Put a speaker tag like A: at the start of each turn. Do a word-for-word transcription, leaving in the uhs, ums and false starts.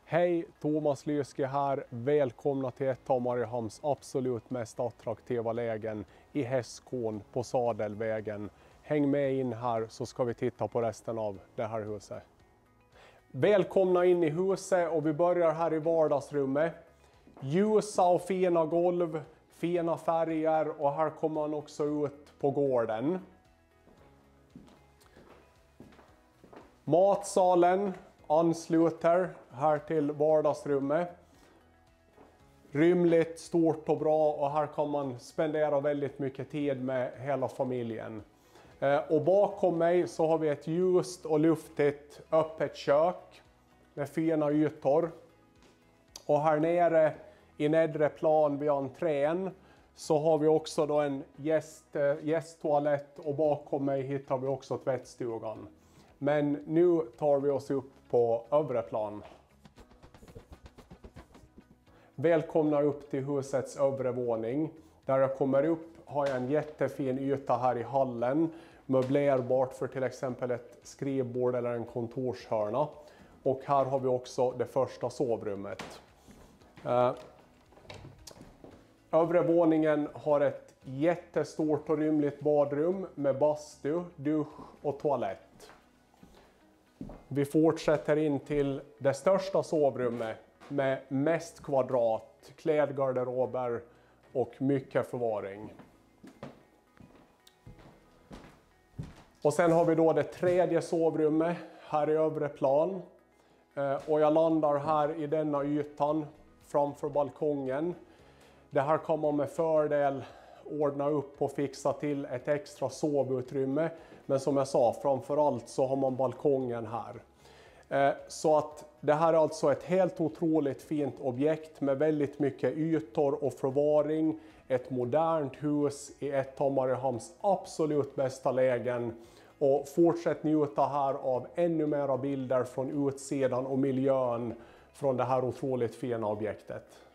A: Hej, Thomas Lyske här. Välkomna till ett av Mariehamns absolut mest attraktiva lägen i Hästkon på Sadelvägen. Häng med in här så ska vi titta på resten av det här huset. Välkomna in i huset och vi börjar här i vardagsrummet. Ljusa och fina golv, fina färger och här kommer man också ut på gården. Matsalen ansluter här till vardagsrummet. Rymligt, stort och bra och här kan man spendera väldigt mycket tid med hela familjen. Och bakom mig så har vi ett ljust och luftigt öppet kök med fina ytor. Och här nere i nedre plan vid entrén så har vi också då en gäst, gästtoalett och bakom mig hittar vi också tvättstugan. Men nu tar vi oss upp på övre plan. Välkomna upp till husets övre våning. Där jag kommer upp har jag en jättefin yta här i hallen. Möblerbart för till exempel ett skrivbord eller en kontorshörna. Och här har vi också det första sovrummet. Uh, övre våningen har ett jättestort och rymligt badrum med bastu, dusch och toalett. Vi fortsätter in till det största sovrummet med mest kvadrat, klädgarderober och mycket förvaring. Och sen har vi då det tredje sovrummet här i övre plan. Och jag landar här i denna ytan framför balkongen. Det här kan man med fördel ordna upp och fixa till ett extra sovutrymme. Men som jag sa, framförallt så har man balkongen här. Så att det här är alltså ett helt otroligt fint objekt med väldigt mycket ytor och förvaring. Ett modernt hus i ett av Mariehamns absolut bästa lägen. Och fortsätt njuta här av ännu mera bilder från utsidan och miljön från det här otroligt fina objektet.